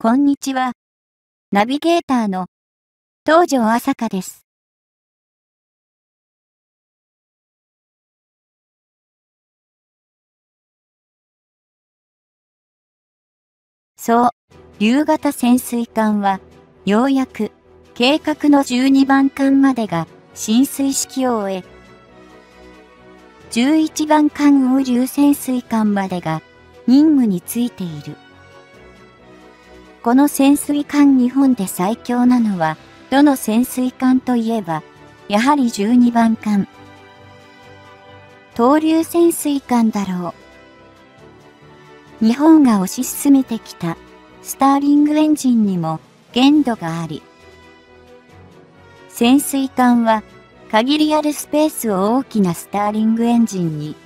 こんにちは。ナビゲーターの東條朝香です。そう、竜型潜水艦は、ようやく計画の12番艦までが進水式を終え、11番艦応流潜水艦までが任務についている。この潜水艦日本で最強なのは、どの潜水艦といえば、やはり12番艦。東流潜水艦だろう。日本が推し進めてきたスターリングエンジンにも限度があり、潜水艦は限りあるスペースを大きなスターリングエンジンに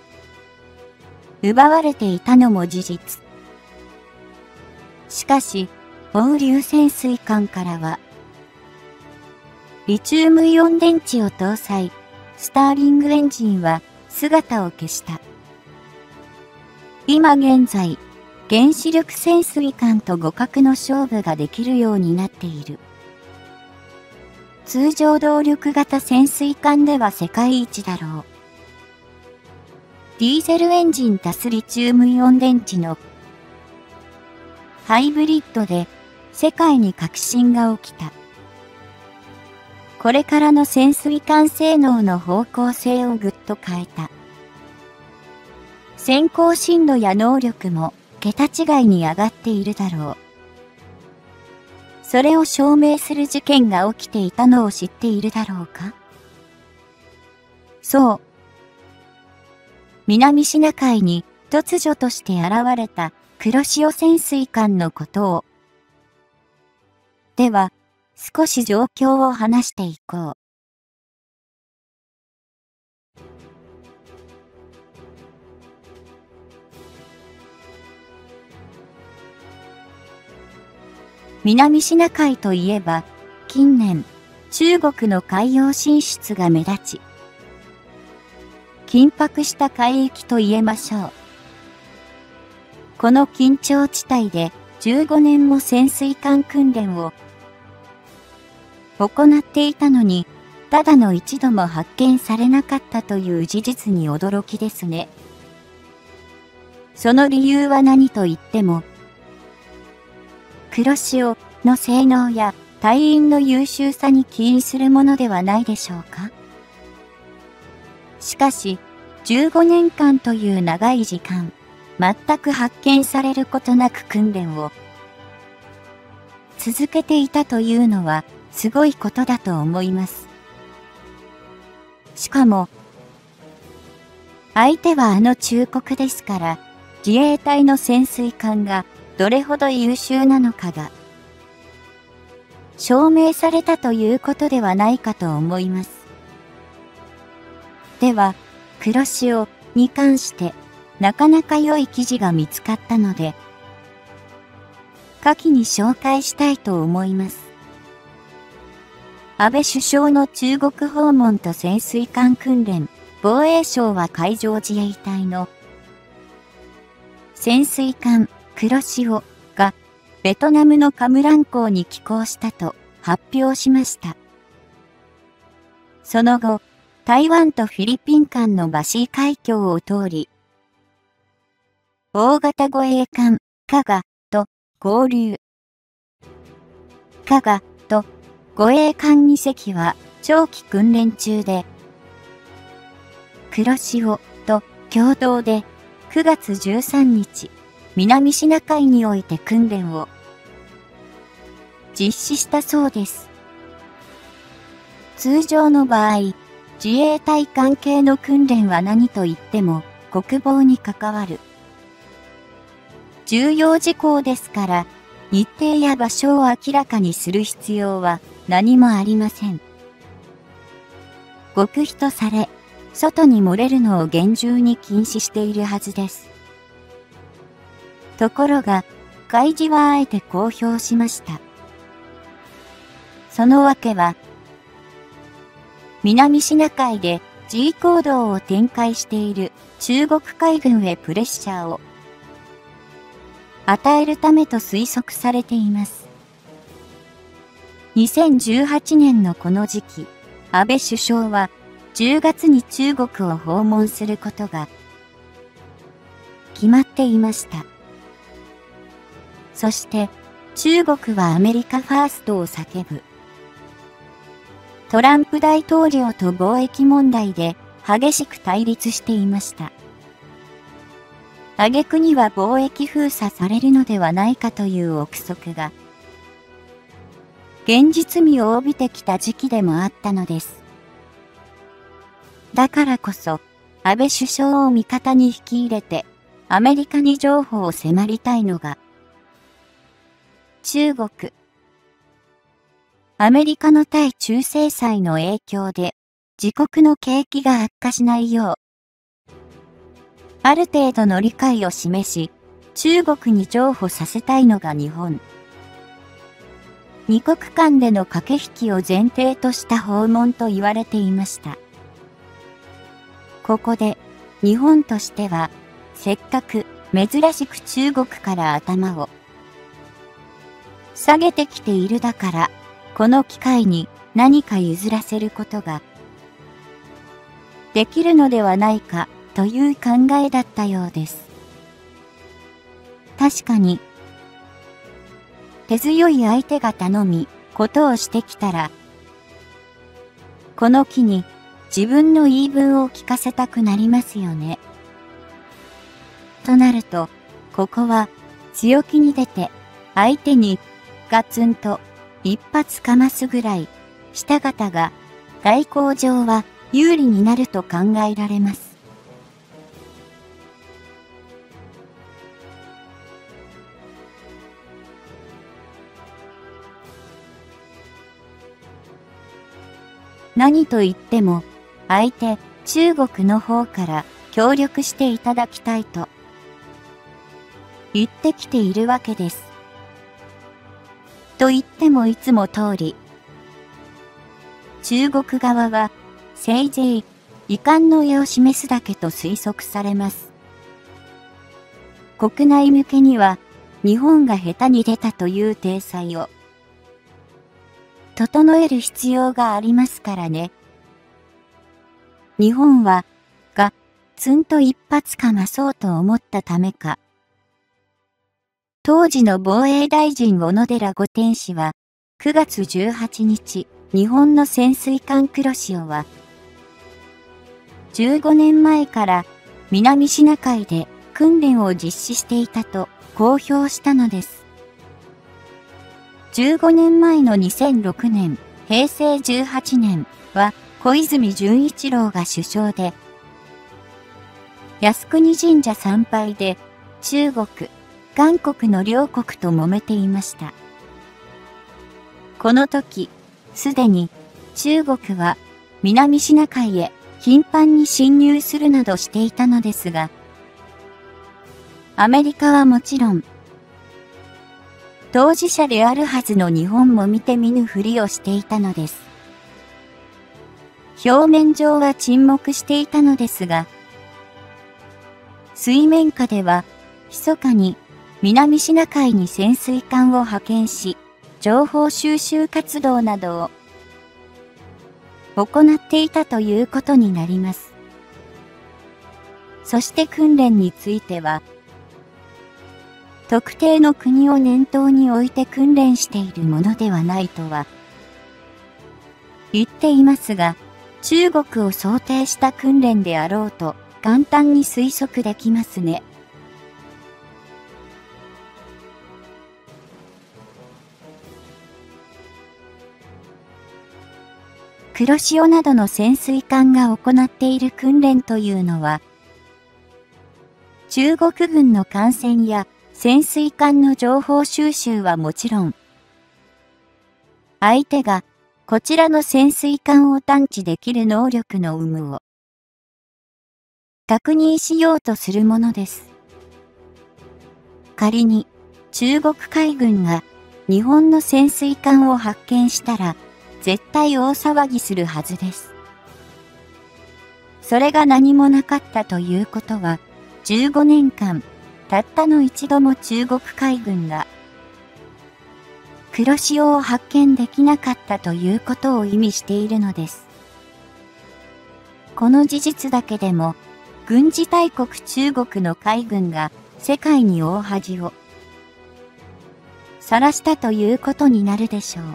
奪われていたのも事実。しかし、応流潜水艦からは、リチウムイオン電池を搭載、スターリングエンジンは姿を消した。今現在、原子力潜水艦と互角の勝負ができるようになっている。通常動力型潜水艦では世界一だろう。ディーゼルエンジン足すリチウムイオン電池のハイブリッドで世界に革新が起きた。これからの潜水艦性能の方向性をぐっと変えた。先行進路や能力も桁違いに上がっているだろう。それを証明する事件が起きていたのを知っているだろうか？そう。南シナ海に突如として現れた黒潮潜水艦のことを。では、少し状況を話していこう。南シナ海といえば、近年、中国の海洋進出が目立ち、緊迫した海域と言えましょう。この緊張地帯で15年も潜水艦訓練を行っていたのに、ただの一度も発見されなかったという事実に驚きですね。その理由は何と言っても、黒潮の性能や隊員の優秀さに起因するものではないでしょうか。しかし、15年間という長い時間、全く発見されることなく訓練を続けていたというのはすごいことだと思います。しかも、相手はあの中国ですから、自衛隊の潜水艦がどれほど優秀なのかが証明されたということではないかと思います。では、黒潮に関してなかなか良い記事が見つかったので、下記に紹介したいと思います。安倍首相の中国訪問と潜水艦訓練、防衛省は海上自衛隊の潜水艦黒潮がベトナムのカムラン港に寄港したと発表しました。その後、台湾とフィリピン間のバシー海峡を通り、大型護衛艦加賀と合流。加賀と護衛艦2隻は長期訓練中で、黒潮と共同で9月13日、南シナ海において訓練を実施したそうです。通常の場合、自衛隊関係の訓練は何と言っても国防に関わる重要事項ですから、日程や場所を明らかにする必要は何もありません。極秘とされ、外に漏れるのを厳重に禁止しているはずです。ところが、海自はあえて公表しました。そのわけは、南シナ海で G 行動を展開している中国海軍へプレッシャーを与えるためと推測されています。2018年のこの時期、安倍首相は10月に中国を訪問することが決まっていました。そして中国はアメリカファーストを叫ぶ。トランプ大統領と貿易問題で激しく対立していました。挙句には貿易封鎖されるのではないかという憶測が現実味を帯びてきた時期でもあったのです。だからこそ安倍首相を味方に引き入れてアメリカに譲歩を迫りたいのが中国。アメリカの対中制裁の影響で自国の景気が悪化しないようある程度の理解を示し中国に譲歩させたいのが日本。二国間での駆け引きを前提とした訪問と言われていました。ここで日本としてはせっかく珍しく中国から頭を下げてきているだからこの機会に何か譲らせることができるのではないかという考えだったようです。確かに手強い相手が頼みことをしてきたらこの機に自分の言い分を聞かせたくなりますよね。となるとここは強気に出て相手にガツンと一発かますぐらいした方が外交上は有利になると考えられます。何と言っても相手中国の方から協力していただきたいと言ってきているわけです。と言ってもいつも通り中国側はせいぜい遺憾の意を示すだけと推測されます。国内向けには日本が下手に出たという体裁を整える必要がありますからね。日本はガツンと一発かまそうと思ったためか。当時の防衛大臣小野寺五天氏は9月18日、日本の潜水艦黒潮は15年前から南シナ海で訓練を実施していたと公表したのです。15年前の2006年、平成18年は小泉純一郎が首相で、靖国神社参拝で中国、韓国の両国と揉めていました。この時、すでに中国は南シナ海へ頻繁に侵入するなどしていたのですが、アメリカはもちろん、当事者であるはずの日本も見て見ぬふりをしていたのです。表面上は沈黙していたのですが、水面下では、密かに南シナ海に潜水艦を派遣し、情報収集活動などを行っていたということになります。そして訓練については、特定の国を念頭に置いて訓練しているものではないとは言っていますが、中国を想定した訓練であろうと簡単に推測できますね。黒潮などの潜水艦が行っている訓練というのは、中国軍の艦船や潜水艦の情報収集はもちろん、相手がこちらの潜水艦を探知できる能力の有無を確認しようとするものです。仮に中国海軍が日本の潜水艦を発見したら絶対大騒ぎするはずです。それが何もなかったということは15年間たったの一度も中国海軍が黒潮を発見できなかったということを意味しているのです。この事実だけでも、軍事大国中国の海軍が世界に大恥を晒したということになるでしょう。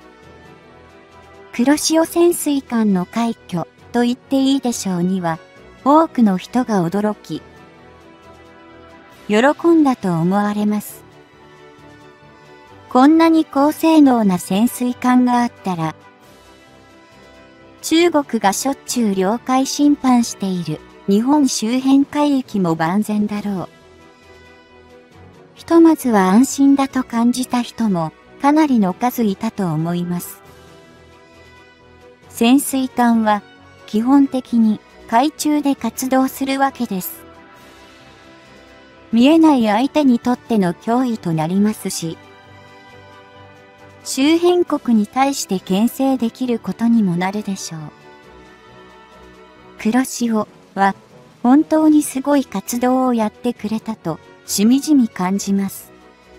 黒潮潜水艦の快挙と言っていいでしょうには、多くの人が驚き、喜んだと思われます。こんなに高性能な潜水艦があったら、中国がしょっちゅう領海侵犯している日本周辺海域も万全だろう。ひとまずは安心だと感じた人もかなりの数いたと思います。潜水艦は基本的に海中で活動するわけです。見えない相手にとっての脅威となりますし、周辺国に対して牽制できることにもなるでしょう。黒潮は本当にすごい活動をやってくれたとしみじみ感じます。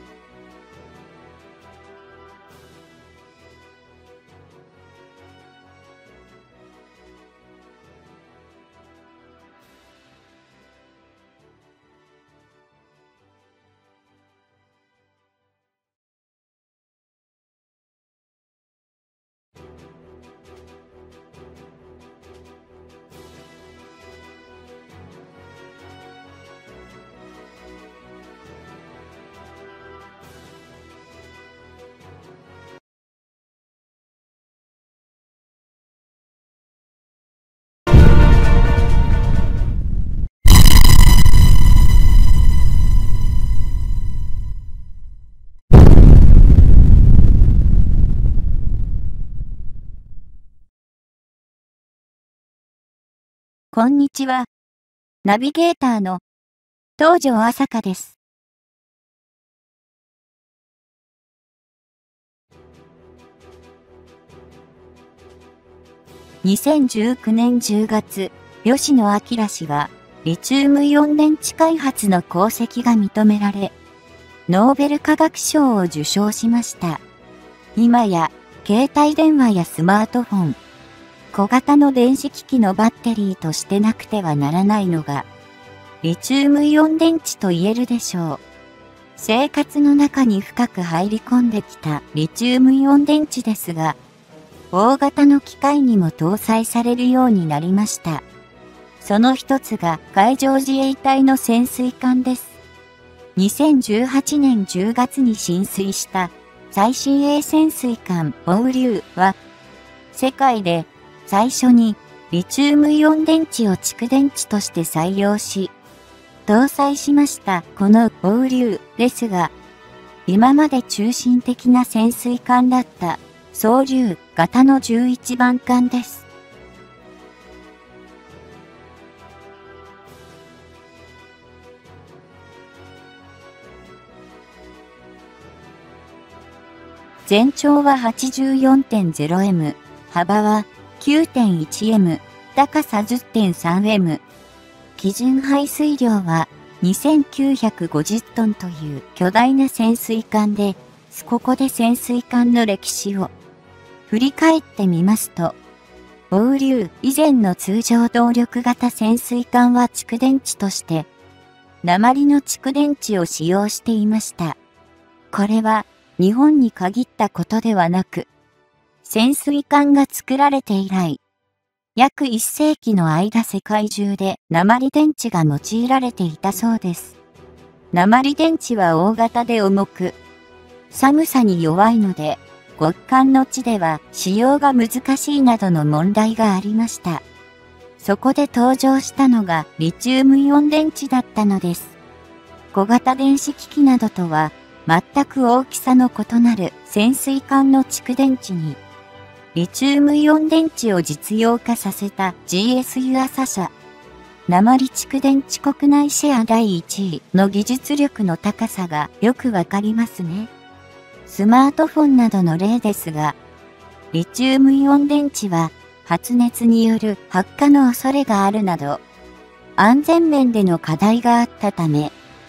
こんにちは。ナビゲーターの東條朝香です。2019年10月、吉野彰氏は、リチウムイオン電池開発の功績が認められ、ノーベル化学賞を受賞しました。今や、携帯電話やスマートフォン、小型の電子機器のバッテリーとしてなくてはならないのが、リチウムイオン電池と言えるでしょう。生活の中に深く入り込んできたリチウムイオン電池ですが、大型の機械にも搭載されるようになりました。その一つが海上自衛隊の潜水艦です。2018年10月に進水した最新鋭潜水艦黄龍は、世界で最初にリチウムイオン電池を蓄電池として採用し、搭載しました。この黄龍ですが、今まで中心的な潜水艦だった双龍型の11番艦です。全長は 84.0m、幅は 9.1m、高さ 10.3m。基準排水量は2950トンという巨大な潜水艦で、ここで潜水艦の歴史を振り返ってみますと、黄龍以前の通常動力型潜水艦は蓄電池として、鉛の蓄電池を使用していました。これは日本に限ったことではなく、潜水艦が作られて以来、約1世紀の間世界中で鉛電池が用いられていたそうです。鉛電池は大型で重く、寒さに弱いので、極寒の地では使用が難しいなどの問題がありました。そこで登場したのがリチウムイオン電池だったのです。小型電子機器などとは全く大きさの異なる潜水艦の蓄電池に、リチウムイオン電池を実用化させた GS 湯浅社。鉛蓄電池国内シェア第1位の技術力の高さがよくわかりますね。スマートフォンなどの例ですが、リチウムイオン電池は発熱による発火の恐れがあるなど、安全面での課題があったため、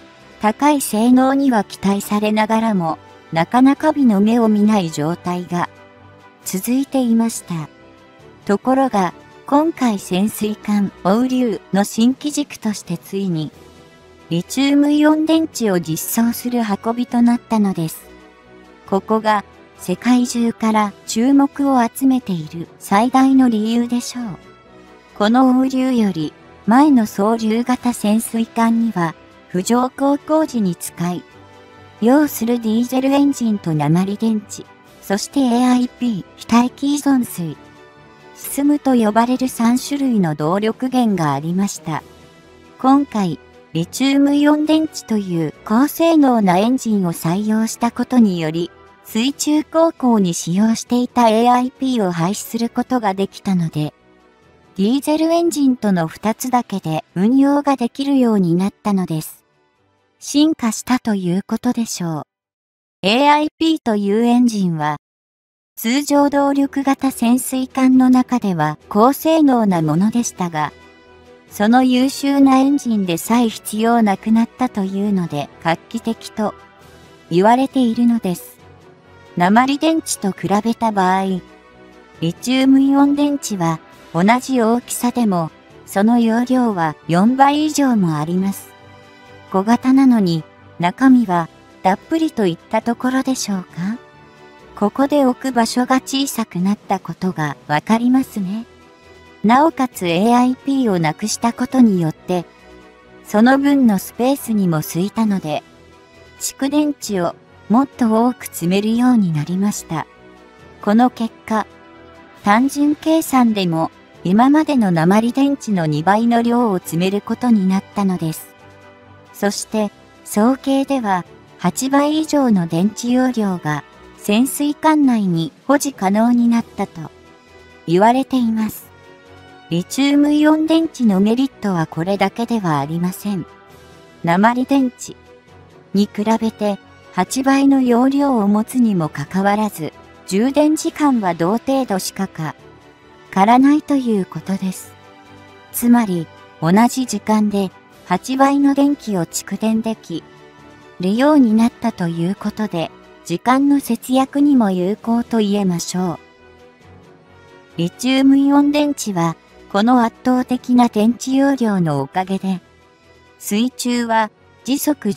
高い性能には期待されながらも、なかなか美の目を見ない状態が続いていました。ところが、今回潜水艦オウリュウの新機軸としてついに、リチウムイオン電池を実装する運びとなったのです。ここが世界中から注目を集めている最大の理由でしょう。このオウリュウより前の総流型潜水艦には浮上航行時に使い、要するディーゼルエンジンと鉛電池、そして AIP 非待機依存水、進むと呼ばれる3種類の動力源がありました。今回、リチウムイオン電池という高性能なエンジンを採用したことにより、水中航行に使用していた AIP を廃止することができたので、ディーゼルエンジンとの2つだけで運用ができるようになったのです。進化したということでしょう。AIP というエンジンは、通常動力型潜水艦の中では高性能なものでしたが、その優秀なエンジンでさえ必要なくなったというので画期的と言われているのです。鉛電池と比べた場合、リチウムイオン電池は同じ大きさでもその容量は4倍以上もあります。小型なのに中身はたっぷりといったところでしょうか。ここで置く場所が小さくなったことがわかりますね。なおかつ AIP をなくしたことによって、その分のスペースにも空いたので、蓄電池をもっと多く積めるようになりました。この結果、単純計算でも今までの鉛電池の2倍の量を積めることになったのです。そして、総計では8倍以上の電池容量が潜水艦内に保持可能になったと言われています。リチウムイオン電池のメリットはこれだけではありません。鉛電池に比べて8倍の容量を持つにもかかわらず、充電時間は同程度しかかからないということです。つまり、同じ時間で8倍の電気を蓄電できるようになったということで、時間の節約にも有効と言えましょう。リチウムイオン電池は、この圧倒的な電池容量のおかげで、水中は時速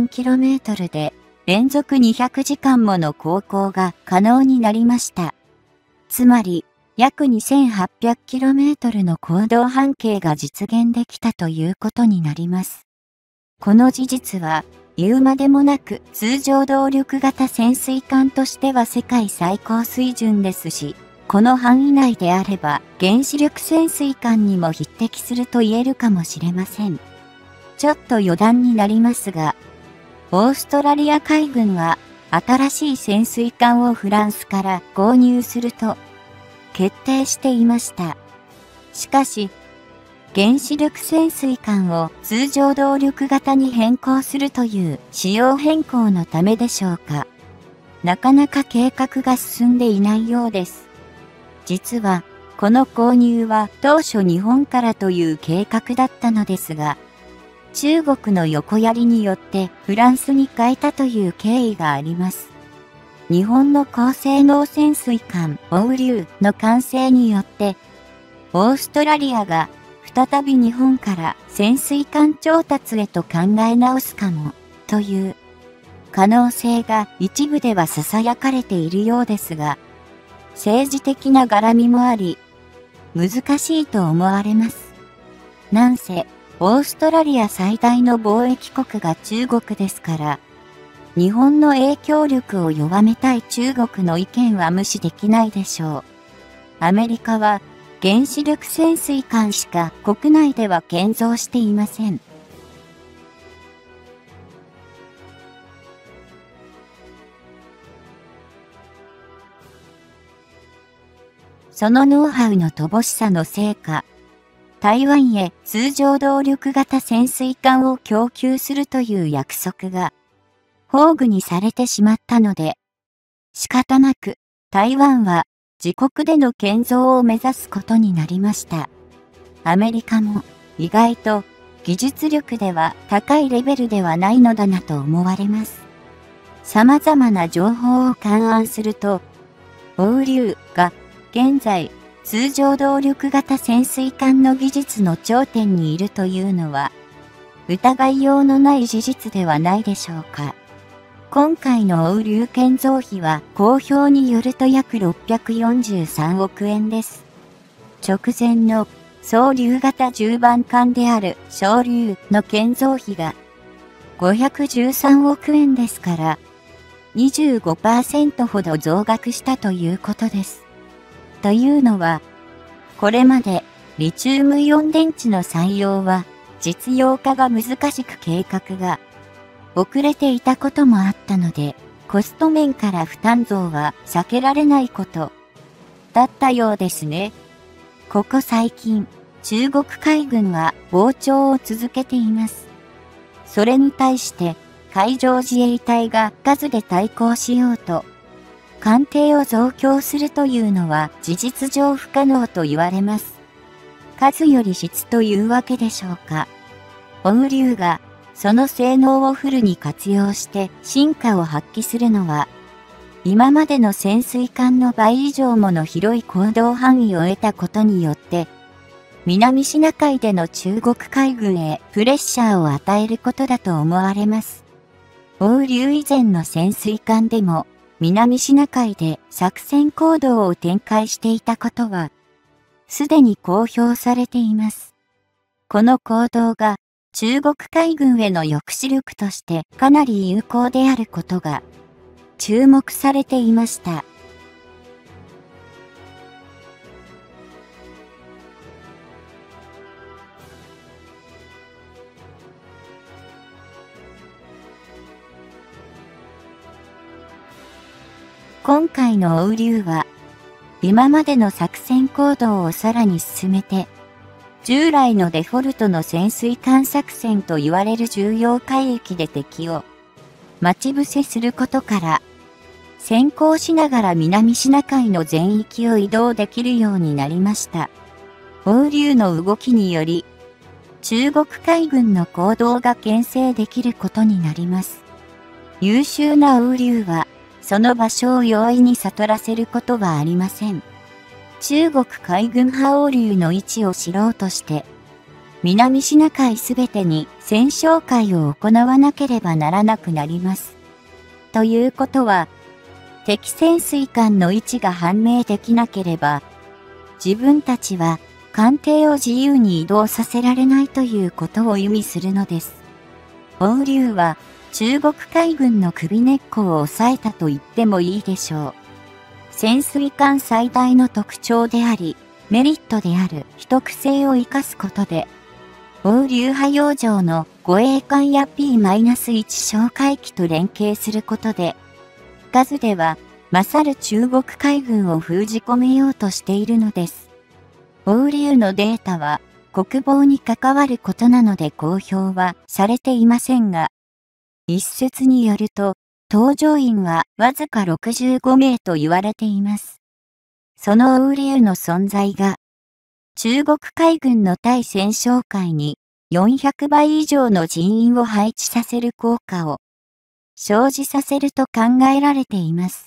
14km で連続200時間もの航行が可能になりました。つまり、約 2800km の行動半径が実現できたということになります。この事実は、言うまでもなく通常動力型潜水艦としては世界最高水準ですし、この範囲内であれば原子力潜水艦にも匹敵すると言えるかもしれません。ちょっと余談になりますが、オーストラリア海軍は新しい潜水艦をフランスから購入すると決定していました。しかし、原子力潜水艦を通常動力型に変更するという仕様変更のためでしょうか。なかなか計画が進んでいないようです。実は、この購入は当初日本からという計画だったのですが、中国の横やりによってフランスに変えたという経緯があります。日本の高性能潜水艦オウリュウの完成によって、オーストラリアが再び日本から潜水艦調達へと考え直すかも、という可能性が一部では囁かれているようですが、政治的な絡みもあり、難しいと思われます。なんせ、オーストラリア最大の貿易国が中国ですから、日本の影響力を弱めたい中国の意見は無視できないでしょう。アメリカは原子力潜水艦しか国内では建造していません。そのノウハウの乏しさのせいか、台湾へ通常動力型潜水艦を供給するという約束が崩御にされてしまったので、仕方なく台湾は自国での建造を目指すことになりました。アメリカも意外と技術力では高いレベルではないのだなと思われます。様々な情報を勘案すると、オウリュウが現在通常動力型潜水艦の技術の頂点にいるというのは疑いようのない事実ではないでしょうか。今回のオウリュウ建造費は公表によると約643億円です。直前の総流型10番艦である小龍の建造費が513億円ですから 25% ほど増額したということです。というのは、これまでリチウムイオン電池の採用は実用化が難しく計画が遅れていたこともあったので、コスト面から負担増は避けられないことだったようですね。ここ最近、中国海軍は膨張を続けています。それに対して海上自衛隊が数で対抗しようと、艦艇を増強するというのは事実上不可能と言われます。数より質というわけでしょうか。オウリュウがその性能をフルに活用して進化を発揮するのは、今までの潜水艦の倍以上もの広い行動範囲を得たことによって、南シナ海での中国海軍へプレッシャーを与えることだと思われます。オウリュウ以前の潜水艦でも、南シナ海で作戦行動を展開していたことは、すでに公表されています。この行動が中国海軍への抑止力としてかなり有効であることが注目されていました。今回のオウリュウは、今までの作戦行動をさらに進めて、従来のデフォルトの潜水艦作戦と言われる重要海域で敵を待ち伏せすることから、先行しながら南シナ海の全域を移動できるようになりました。オウリュウの動きにより、中国海軍の行動が牽制できることになります。優秀なオウリュウは、その場所を容易に悟らせることはありません。中国海軍派オウリュウの位置を知ろうとして、南シナ海すべてに戦哨戒を行わなければならなくなります。ということは、敵潜水艦の位置が判明できなければ、自分たちは艦艇を自由に移動させられないということを意味するのです。オウリュウは中国海軍の首根っこを押さえたと言ってもいいでしょう。潜水艦最大の特徴であり、メリットである秘匿性を生かすことで、オウリュウ派洋上の護衛艦や P-1 哨戒機と連携することで、数では勝る中国海軍を封じ込めようとしているのです。オウリュウのデータは国防に関わることなので公表はされていませんが、一説によると、搭乗員はわずか65名と言われています。そのオウリュウの存在が、中国海軍の対戦哨戒に400倍以上の人員を配置させる効果を生じさせると考えられています。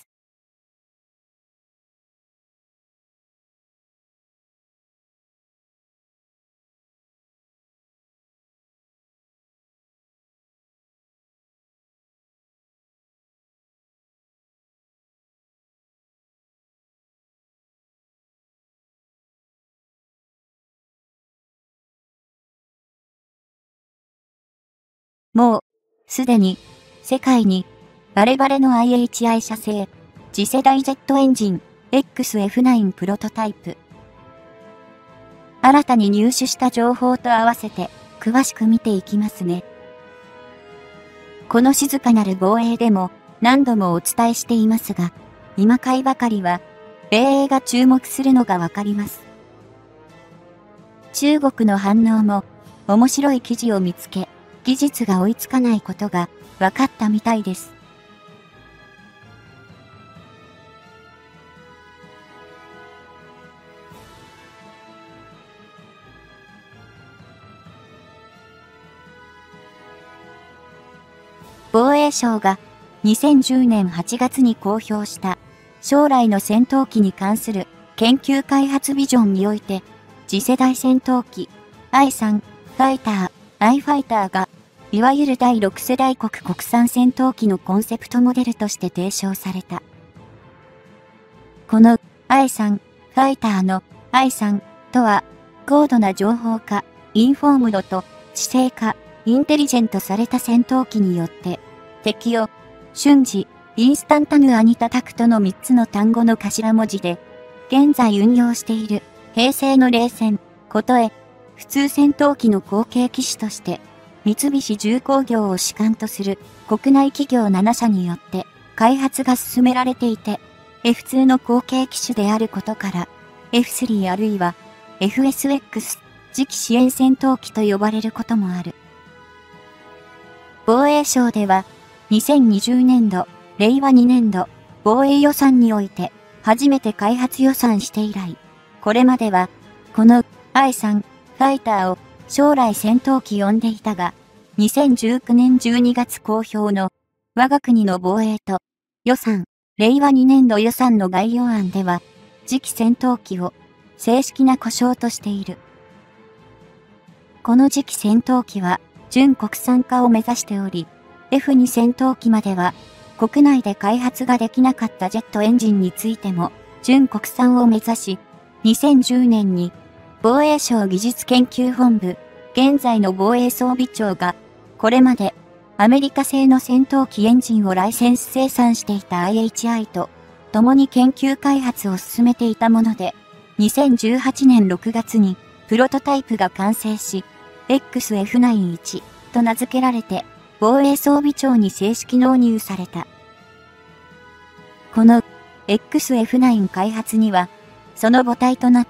もう、すでに、世界に、バレバレの IHI 社製、次世代ジェットエンジン、XF9 プロトタイプ。新たに入手した情報と合わせて、詳しく見ていきますね。この静かなる防衛でも、何度もお伝えしていますが、今回ばかりは、米英が注目するのがわかります。中国の反応も、面白い記事を見つけ、技術が追いつかないことが分かったみたいです。 防衛省が2010年8月に公表した将来の戦闘機に関する研究開発ビジョンにおいて、次世代戦闘機 I3 ファイター、I ファイターが、いわゆる第6世代国産戦闘機のコンセプトモデルとして提唱された。この I3 ファイターの I3 とは、高度な情報化、インフォームドと知性化、インテリジェントされた戦闘機によって、敵を瞬時、インスタンタヌアに叩くとの3つの単語の頭文字で、現在運用している平成の冷戦、ことへ、普通戦闘機の後継機種として、三菱重工業を主幹とする国内企業7社によって開発が進められていて、F2 の後継機種であることから、F3 あるいは FSX 次期支援戦闘機と呼ばれることもある。防衛省では、2020年度、令和2年度、防衛予算において、初めて開発予算して以来、これまでは、この I3 ファイターを将来戦闘機呼んでいたが、2019年12月公表の我が国の防衛と予算、令和2年度予算の概要案では、次期戦闘機を正式な呼称としている。この次期戦闘機は、準国産化を目指しており、F2 戦闘機までは、国内で開発ができなかったジェットエンジンについても、準国産を目指し、2010年に、防衛省技術研究本部、現在の防衛装備庁が、これまで、アメリカ製の戦闘機エンジンをライセンス生産していた IHI と、共に研究開発を進めていたもので、2018年6月に、プロトタイプが完成し、XF91 と名付けられて、防衛装備庁に正式納入された。この XF9 開発には、その母体となった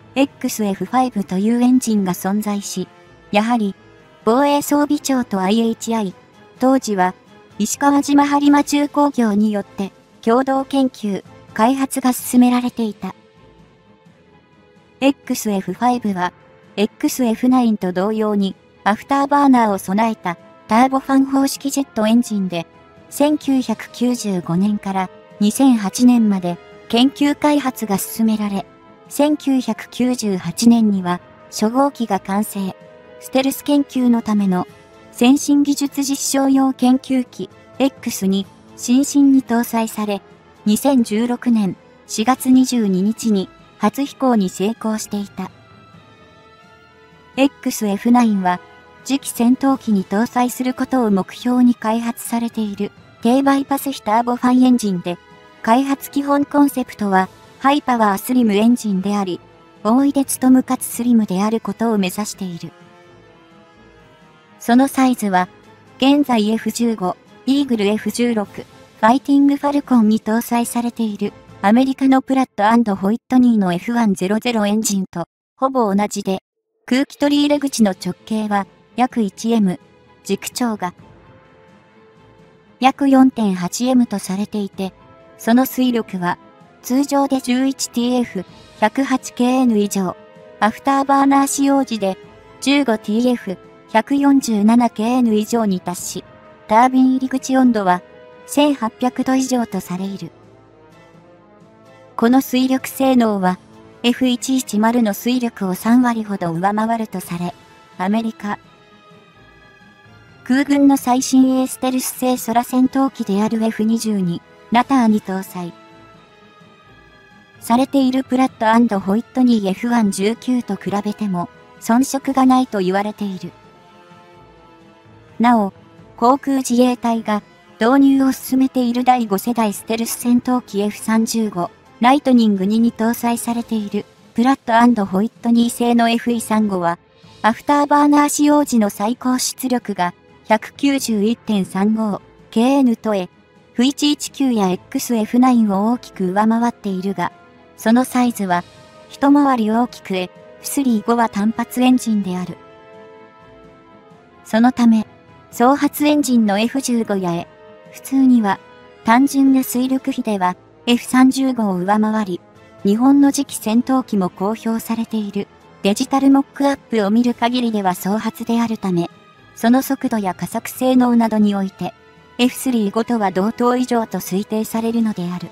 XF5 というエンジンが存在し、やはり防衛装備庁と IHI、当時は石川島播磨重工業によって共同研究、開発が進められていた。XF5 は XF9 と同様にアフターバーナーを備えたターボファン方式ジェットエンジンで、1995年から2008年まで研究開発が進められ、1998年には初号機が完成、ステルス研究のための先進技術実証用研究機 X に新進に搭載され、2016年4月22日に初飛行に成功していた。XF9 は次期戦闘機に搭載することを目標に開発されている低バイパス比ターボファンエンジンで、開発基本コンセプトはハイパワースリムエンジンであり、大いで務むかつスリムであることを目指している。そのサイズは、現在 F15、イーグル F16、ファイティングファルコンに搭載されているアメリカのプラット&ホイットニーの F100 エンジンとほぼ同じで、空気取り入れ口の直径は約 1M、軸長が約 4.8M とされていて、その推力は通常で 11TF、108KN 以上、アフターバーナー使用時で 15TF、147KN 以上に達し、タービン入り口温度は1800度以上とされる。この推力性能は F110 の推力を3割ほど上回るとされ、アメリカ空軍の最新鋭ステルス製空戦闘機である F22 ナターに搭載されているプラット&ホイットニー F119 と比べても遜色がないと言われている。なお、航空自衛隊が導入を進めている第5世代ステルス戦闘機 F35 ライトニング2に搭載されているプラット&ホイットニー製の FE35 はアフターバーナー使用時の最高出力が 191.35kN とF119 や XF9 を大きく上回っているが、そのサイズは一回り大きくF35 は単発エンジンである。そのため、双発エンジンの F15 や普通には単純な推力比では F35 を上回り、日本の次期戦闘機も公表されているデジタルモックアップを見る限りでは双発であるため、その速度や加速性能などにおいて F35 とは同等以上と推定されるのである。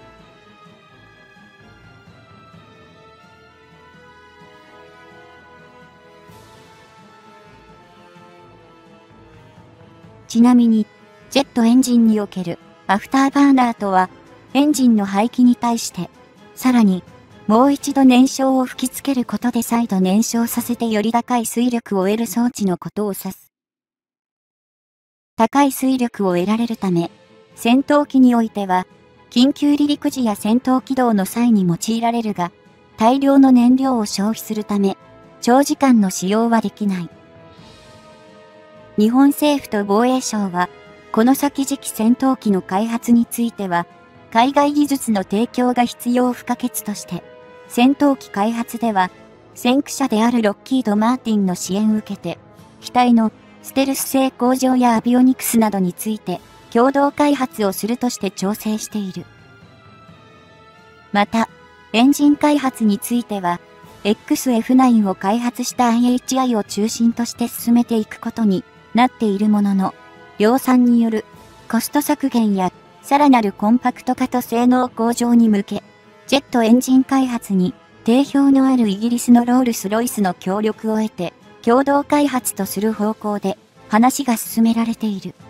ちなみに、ジェットエンジンにおけるアフターバーナーとは、エンジンの排気に対して、さらに、もう一度燃焼を吹きつけることで再度燃焼させてより高い推力を得る装置のことを指す。高い推力を得られるため、戦闘機においては、緊急離陸時や戦闘起動の際に用いられるが、大量の燃料を消費するため、長時間の使用はできない。日本政府と防衛省は、この先次期戦闘機の開発については、海外技術の提供が必要不可欠として、戦闘機開発では、先駆者であるロッキード・マーティンの支援を受けて、機体のステルス性向上やアビオニクスなどについて、共同開発をするとして調整している。また、エンジン開発については、XF9 を開発した IHI を中心として進めていくことになっているものの、量産によるコスト削減やさらなるコンパクト化と性能向上に向け、ジェットエンジン開発に定評のあるイギリスのロールス・ロイスの協力を得て、共同開発とする方向で話が進められている。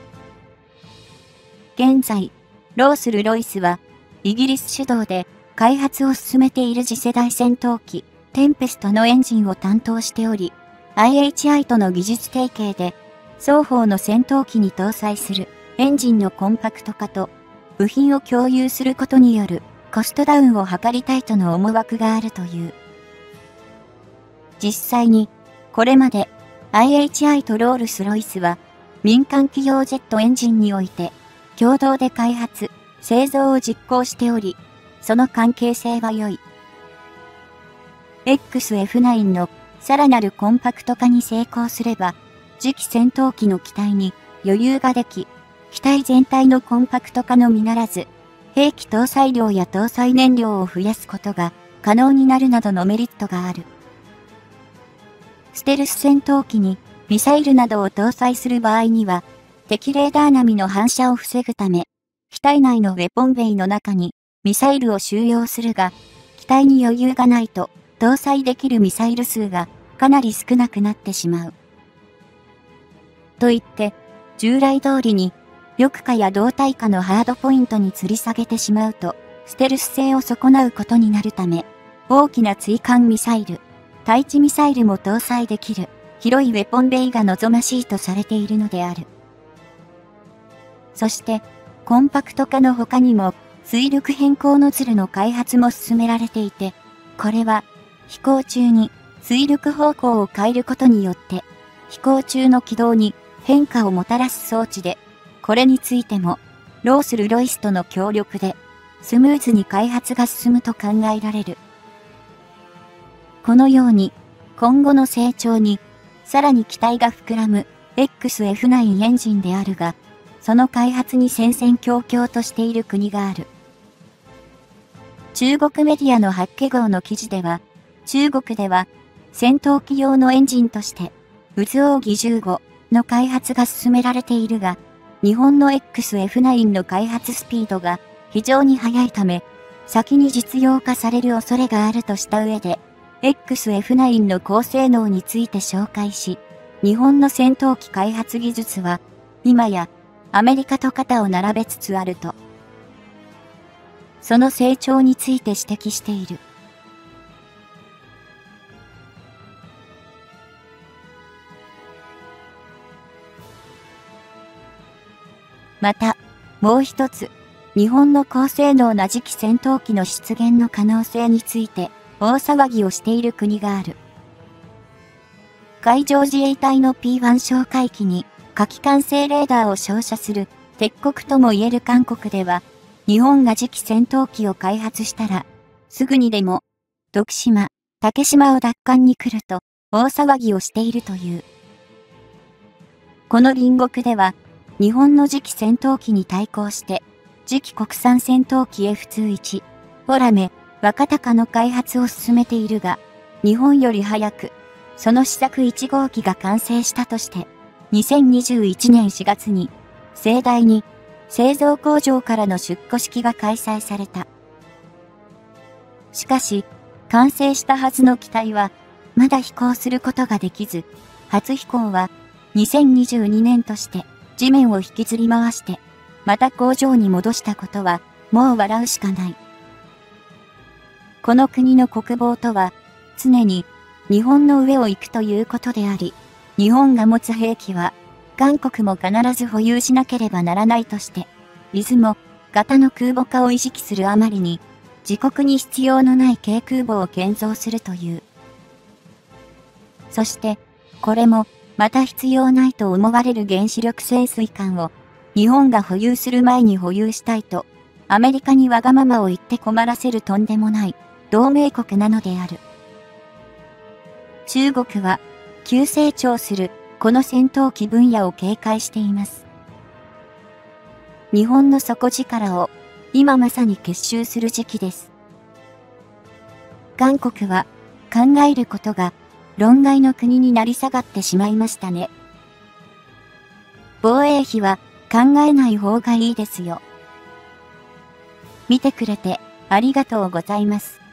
現在、ロース・ロイスはイギリス主導で開発を進めている次世代戦闘機テンペストのエンジンを担当しており、IHI との技術提携で双方の戦闘機に搭載するエンジンのコンパクト化と部品を共有することによるコストダウンを図りたいとの思惑があるという。実際に、これまで IHI とロールス・ロイスは民間企業ジェットエンジンにおいて共同で開発、製造を実行しており、その関係性は良い。XF9 のさらなるコンパクト化に成功すれば、次期戦闘機の機体に余裕ができ、機体全体のコンパクト化のみならず、兵器搭載量や搭載燃料を増やすことが可能になるなどのメリットがある。ステルス戦闘機にミサイルなどを搭載する場合には、敵レーダー並みの反射を防ぐため、機体内のウェポンベイの中にミサイルを収容するが、機体に余裕がないと搭載できるミサイル数がかなり少なくなってしまう。と言って、従来通りに、翼化や動体化のハードポイントに吊り下げてしまうと、ステルス性を損なうことになるため、大きな追艦ミサイル、対地ミサイルも搭載できる、広いウェポンベイが望ましいとされているのである。そして、コンパクト化の他にも、推力変更ノズルの開発も進められていて、これは、飛行中に推力方向を変えることによって、飛行中の軌道に変化をもたらす装置で、これについても、ロース・ロイスとの協力で、スムーズに開発が進むと考えられる。このように、今後の成長に、さらに期待が膨らむ XF9 エンジンであるが、その開発に戦々恐々としている国がある。中国メディアの八卦号の記事では、中国では、戦闘機用のエンジンとして、渦扇15の開発が進められているが、日本の XF9 の開発スピードが非常に速いため、先に実用化される恐れがあるとした上で、XF9 の高性能について紹介し、日本の戦闘機開発技術は、今やアメリカと肩を並べつつあると、その成長について指摘している。また、もう一つ、日本の高性能な次期戦闘機の出現の可能性について、大騒ぎをしている国がある。海上自衛隊の P1 哨戒機に、火器管制レーダーを照射する、鉄国ともいえる韓国では、日本が次期戦闘機を開発したら、すぐにでも、徳島、竹島を奪還に来ると、大騒ぎをしているという。この隣国では、日本の次期戦闘機に対抗して、次期国産戦闘機 F21、フォラメ、若鷹の開発を進めているが、日本より早く、その試作1号機が完成したとして、2021年4月に、 盛大に製造工場からの出庫式が開催された。しかし、完成したはずの機体は、まだ飛行することができず、初飛行は2022年として地面を引きずり回して、また工場に戻したことは、もう笑うしかない。この国の国防とは、常に日本の上を行くということであり、日本が持つ兵器は、韓国も必ず保有しなければならないとして、出雲型の空母化を意識するあまりに、自国に必要のない軽空母を建造するという。そして、これも、また必要ないと思われる原子力潜水艦を、日本が保有する前に保有したいと、アメリカにわがままを言って困らせるとんでもない同盟国なのである。中国は、急成長するこの戦闘機分野を警戒しています。日本の底力を今まさに結集する時期です。韓国は考えることが論外の国になり下がってしまいましたね。防衛費は考えない方がいいですよ。見てくれてありがとうございます。